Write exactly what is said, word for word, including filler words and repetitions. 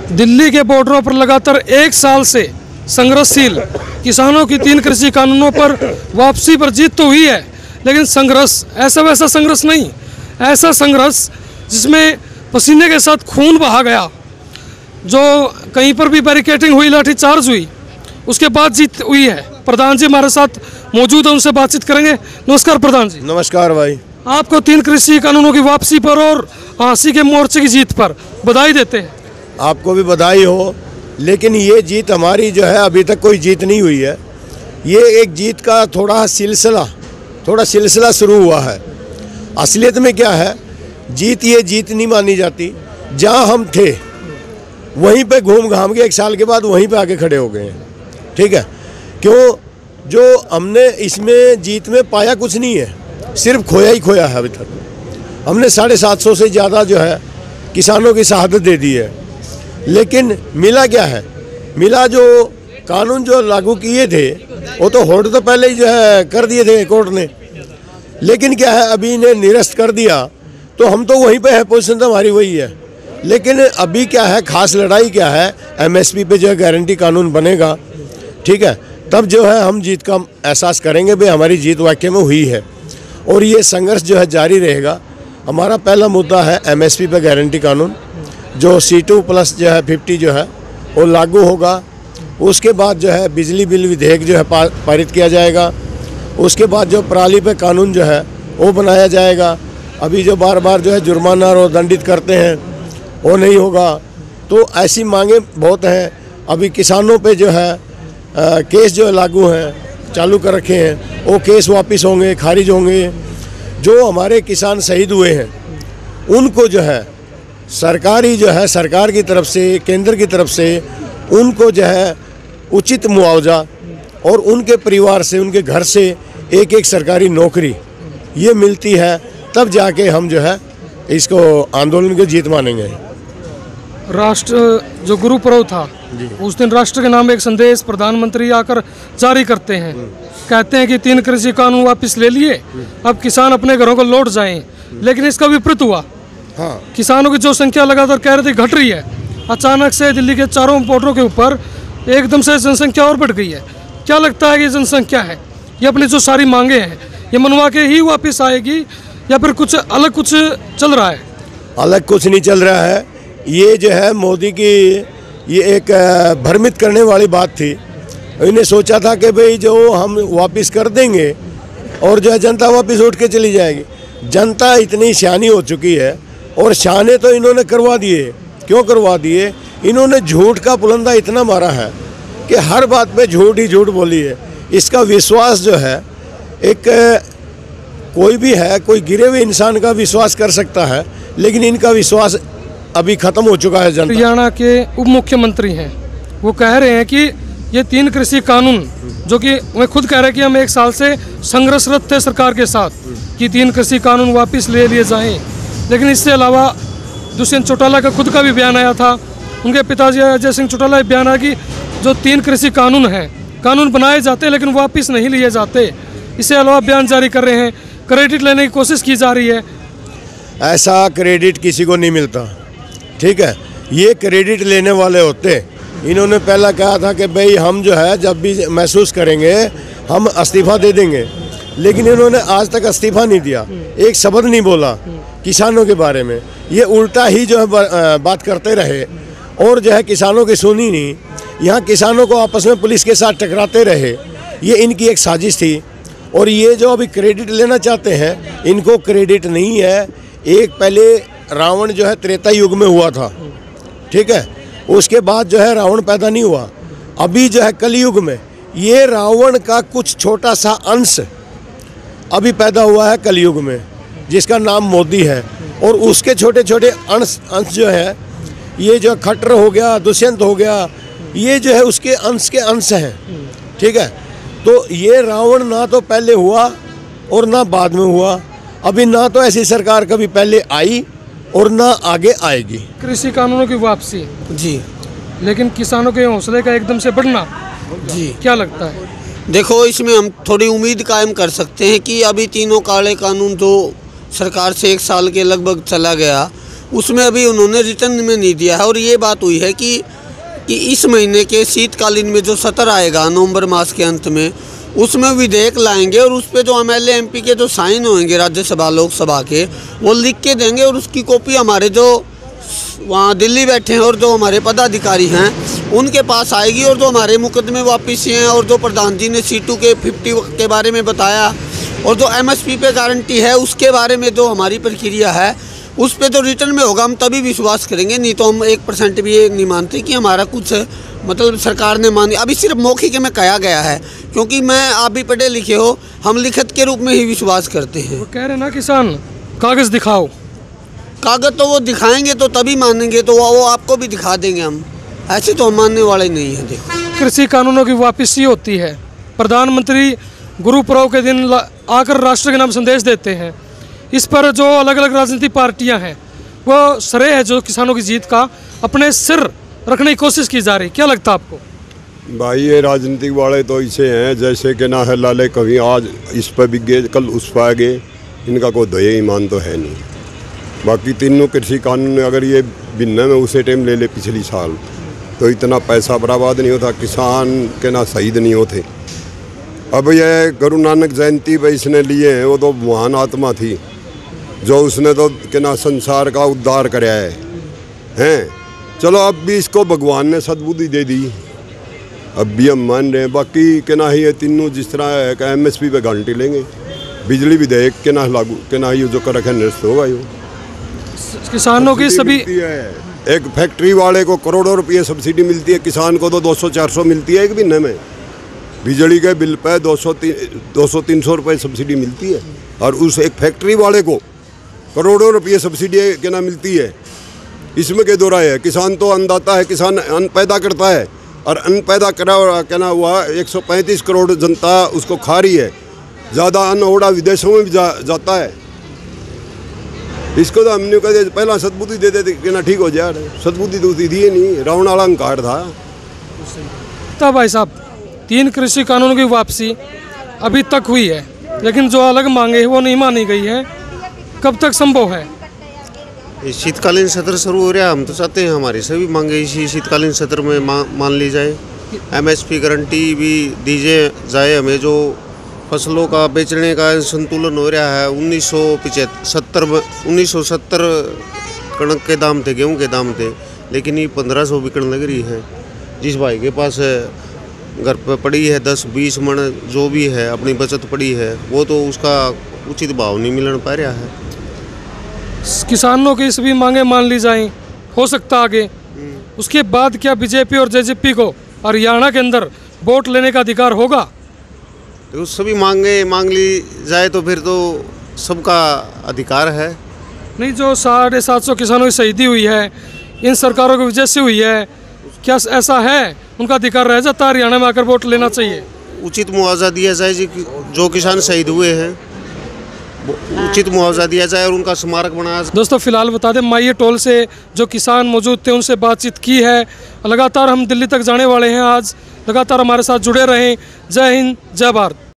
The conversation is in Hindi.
दिल्ली के बॉर्डरों पर लगातार एक साल से संघर्षशील किसानों की तीन कृषि कानूनों पर वापसी पर जीत तो हुई है, लेकिन संघर्ष ऐसा वैसा संघर्ष नहीं, ऐसा संघर्ष जिसमें पसीने के साथ खून बहा गया, जो कहीं पर भी बैरिकेडिंग हुई, लाठीचार्ज हुई, उसके बाद जीत हुई है। प्रधान जी हमारे साथ मौजूद है, उनसे बातचीत करेंगे। नमस्कार प्रधान जी। नमस्कार भाई। आपको तीन कृषि कानूनों की वापसी पर और हाँसी के मोर्चे की जीत पर बधाई देते हैं। आपको भी बधाई हो, लेकिन ये जीत हमारी जो है अभी तक कोई जीत नहीं हुई है। ये एक जीत का थोड़ा सिलसिला थोड़ा सिलसिला शुरू हुआ है। असलियत में क्या है, जीत ये जीत नहीं मानी जाती। जहाँ हम थे वहीं पे घूम घाम के एक साल के बाद वहीं पे आके खड़े हो गए हैं। ठीक है, क्यों? जो हमने इसमें जीत में पाया कुछ नहीं है, सिर्फ खोया ही खोया है। अभी तक हमने साढ़े सात सौ से ज़्यादा जो है किसानों की शहादत दे दी है, लेकिन मिला क्या है? मिला जो कानून जो लागू किए थे वो तो होड़ तो पहले ही जो है कर दिए थे कोर्ट ने, लेकिन क्या है अभी इन्हें निरस्त कर दिया, तो हम तो वहीं पे है, पोजीशन तो हमारी वही है। लेकिन अभी क्या है, खास लड़ाई क्या है, एमएसपी पे जो है गारंटी कानून बनेगा, ठीक है, तब जो है हम जीत का एहसास करेंगे भाई हमारी जीत वाकई में हुई है। और ये संघर्ष जो है जारी रहेगा। हमारा पहला मुद्दा है एमएसपी पे गारंटी कानून, जो सी टू प्लस जो है फिफ्टी जो है वो लागू होगा। उसके बाद जो है बिजली बिल विधेयक जो है पारित किया जाएगा। उसके बाद जो पराली पे कानून जो है वो बनाया जाएगा। अभी जो बार बार जो है जुर्माना और दंडित करते हैं वो नहीं होगा। तो ऐसी मांगे बहुत हैं। अभी किसानों पे जो है आ, केस जो लागू हैं, चालू कर रखे हैं, वो केस वापस होंगे, खारिज होंगे। जो हमारे किसान शहीद हुए हैं उनको जो है सरकारी जो है सरकार की तरफ से, केंद्र की तरफ से उनको जो है उचित मुआवजा और उनके परिवार से, उनके घर से एक एक सरकारी नौकरी ये मिलती है, तब जाके हम जो है इसको आंदोलन की जीत मानेंगे। राष्ट्र जो गुरुपर्व था उस दिन राष्ट्र के नाम एक संदेश प्रधानमंत्री आकर जारी करते हैं, कहते हैं कि तीन कृषि कानून वापस ले लिए, अब किसान अपने घरों को लौट जाएं। लेकिन इसका विपरीत हुआ। हाँ। किसानों की जो संख्या लगातार कह रहे थे घट रही है, अचानक से दिल्ली के चारों बॉर्डरों के ऊपर एकदम से जनसंख्या और बढ़ गई है। क्या लगता है कि जनसंख्या है ये अपनी जो सारी मांगे हैं ये मनवा के ही वापस आएगी, या फिर कुछ अलग कुछ चल रहा है? अलग कुछ नहीं चल रहा है। ये जो है मोदी की ये एक भ्रमित करने वाली बात थी। इन्हें सोचा था कि भाई जो हम वापस कर देंगे और जो है जनता वापस उठ के चली जाएगी। जनता इतनी सियानी हो चुकी है और शाने तो इन्होंने करवा दिए। क्यों करवा दिए? इन्होंने झूठ का पुलंदा इतना मारा है कि हर बात पे झूठ ही झूठ बोली है। इसका विश्वास जो है, एक कोई भी है, कोई गिरे हुए इंसान का विश्वास कर सकता है, लेकिन इनका विश्वास अभी खत्म हो चुका है। जनता हरियाणा के उप मुख्यमंत्री हैं, वो कह रहे हैं कि ये तीन कृषि कानून, जो कि वे खुद कह रहे हैं कि हम एक साल से संघर्षरत थे सरकार के साथ कि तीन कृषि कानून वापस ले लिए जाएं। लेकिन इससे अलावा दुष्यंत चौटाला का खुद का भी बयान आया था, उनके पिताजी अजय सिंह चौटाला बयान आया कि जो तीन कृषि कानून हैं, कानून बनाए जाते हैं लेकिन वापस नहीं लिए जाते। इससे अलावा बयान जारी कर रहे हैं, क्रेडिट लेने की कोशिश की जा रही है। ऐसा क्रेडिट किसी को नहीं मिलता, ठीक है। ये क्रेडिट लेने वाले होते। इन्होंने पहला कहा था कि भाई हम जो है जब भी महसूस करेंगे हम इस्तीफा दे देंगे, लेकिन इन्होंने आज तक इस्तीफा नहीं दिया, एक शब्द नहीं बोला किसानों के बारे में। ये उल्टा ही जो है बात करते रहे और जो है किसानों की सुनी नहीं। यहाँ किसानों को आपस में पुलिस के साथ टकराते रहे। ये इनकी एक साजिश थी। और ये जो अभी क्रेडिट लेना चाहते हैं, इनको क्रेडिट नहीं है। एक पहले रावण जो है त्रेता युग में हुआ था, ठीक है, उसके बाद जो है रावण पैदा नहीं हुआ। अभी जो है कलयुग में ये रावण का कुछ छोटा सा अंश अभी पैदा हुआ है कलयुग में, जिसका नाम मोदी है। और उसके छोटे छोटे अंश अंश जो है, ये जो खट्टर हो गया, दुष्यंत हो गया, ये जो है उसके अंश के अंश हैं, ठीक है। तो ये रावण ना तो पहले हुआ और ना बाद में हुआ। अभी ना तो ऐसी सरकार कभी पहले आई और ना आगे आएगी। कृषि कानूनों की वापसी जी, लेकिन किसानों के हौसले का एकदम से बढ़ना जी, क्या लगता है? देखो, इसमें हम थोड़ी उम्मीद कायम कर सकते हैं कि अभी तीनों काले कानून जो सरकार से एक साल के लगभग चला गया, उसमें अभी उन्होंने रिटर्न में नहीं दिया है। और ये बात हुई है कि कि इस महीने के शीतकालीन में जो सत्र आएगा नवंबर मास के अंत में, उसमें विधेयक लाएंगे और उस पर जो M L A M P के जो साइन होंगे राज्यसभा लोकसभा के, वो लिख के देंगे और उसकी कॉपी हमारे जो वहाँ दिल्ली बैठे हैं और जो हमारे पदाधिकारी हैं उनके पास आएगी। और जो हमारे मुकदमे वापस हैं और जो प्रधान जी ने सी टू के फिफ्टी के बारे में बताया और जो एम एस पी पे गारंटी है उसके बारे में जो हमारी प्रक्रिया है, उस पे तो रिटर्न में होगा हम तभी विश्वास करेंगे, नहीं तो हम एक परसेंट भी ये नहीं मानते कि हमारा कुछ मतलब सरकार ने मानी। अभी सिर्फ मौखिक में कहा गया है, क्योंकि मैं आप भी पढ़े लिखे हो, हम लिखित के रूप में ही विश्वास करते हैं। वो कह रहे ना किसान कागज़ दिखाओ, कागज तो वो दिखाएंगे तो तभी मानेंगे, तो वो आपको भी दिखा देंगे हम, ऐसे तो हम मानने वाले नहीं हैं। देखो कृषि कानूनों की वापसी होती है, प्रधानमंत्री गुरु पर्व के दिन आकर राष्ट्र के नाम संदेश देते हैं, इस पर जो अलग अलग राजनीतिक पार्टियां हैं वो श्रेय है जो किसानों की जीत का अपने सिर रखने की कोशिश की जा रही, क्या लगता है आपको? भाई ये राजनीतिक वाले तो ऐसे हैं जैसे कि ना है लाले, कभी आज इस पर बिक गए कल उस पर आ गए, इनका कोई दया ईमान तो है नहीं। बाकी तीनों कृषि कानून अगर ये भिन्न में उसे टाइम ले ले पिछली साल, तो इतना पैसा बर्बाद नहीं होता, किसान के ना शहीद नहीं होते। अब ये गुरु नानक जयंती पे इसने लिए हैं, वो तो महान आत्मा थी जो उसने तो के ना संसार का उद्धार कराया है हैं। चलो अब भी इसको भगवान ने सद्बुद्धि दे दी, अब भी हम मान रहे हैं। बाकी के ना ही ये तीनों जिस तरह है कि एम एस पी पे गारंटी लेंगे, बिजली विधेयक के ना लागू के ना ही जो कर रखे निरस्त होगा। यो किसानों की सभी एक फैक्ट्री वाले को करोड़ों रुपये सब्सिडी मिलती है, किसान को तो दो सौ चार सौ मिलती है एक महीने में। बिजली के बिल पे दो सौ दो सौ तीन सौ रुपये सब्सिडी मिलती है, और उस एक फैक्ट्री वाले को करोड़ों रुपये सब्सिडी के ना मिलती है। इसमें क्या दो राय है? किसान तो अन्नदाता है, किसान अन्न पैदा करता है, और अन्न पैदा करा क्या ना हुआ एक सौ पैंतीस करोड़ जनता उसको खा रही है। ज़्यादा अन्न ओढ़ा विदेशों में भी जा, जाता है। इसको तो हमने कहते पहला सद्बुद्धि दे देते कि ना ठीक हो जाए, सद्बुद्धि तो दी नहीं, रावण वाला अहंकार था। तब भाई साहब तीन कृषि कानूनों की वापसी अभी तक हुई है, लेकिन जो अलग मांगे हैं वो नहीं मानी गई है, कब तक संभव है? शीतकालीन सत्र शुरू हो रहा है, हम तो चाहते हैं हमारी सभी मांगे इसी शीतकालीन सत्र में मा, मान ली जाए। एम एस पी गारंटी भी दीजिए जाए हमें, जो फसलों का बेचने का संतुलन हो रहा है। उन्नीस सौ पिचहत्तर सत्तर में उन्नीस सौ सत्तर कणक के दाम थे, गेहूं के दाम थे, लेकिन ये पंद्रह सौ बिकने लग रही है। जिस भाई के पास घर पर पड़ी है दस बीस मन जो भी है अपनी बचत पड़ी है, वो तो उसका उचित भाव नहीं मिल पा रहा है। किसानों की सभी मांगे मान ली जाएं, हो सकता आगे उसके बाद क्या बीजेपी और जे जे पी को हरियाणा के अंदर वोट लेने का अधिकार होगा? तो सभी मांगे मांग ली जाए तो फिर तो सबका अधिकार है। नहीं, जो साढ़े सात सौ किसानों की शहीदी हुई है इन सरकारों की वजह से हुई है, क्या ऐसा है उनका अधिकार रह जाता है हरियाणा में आकर वोट लेना चाहिए? उचित मुआवजा दिया जाए जी, जो किसान शहीद हुए हैं उचित मुआवजा दिया जाए और उनका स्मारक बनाया जाए। दोस्तों फिलहाल बता दें, माई टोल से जो किसान मौजूद थे उनसे बातचीत की है। लगातार हम दिल्ली तक जाने वाले हैं, आज लगातार हमारे साथ जुड़े रहें। जय हिंद, जय भारत।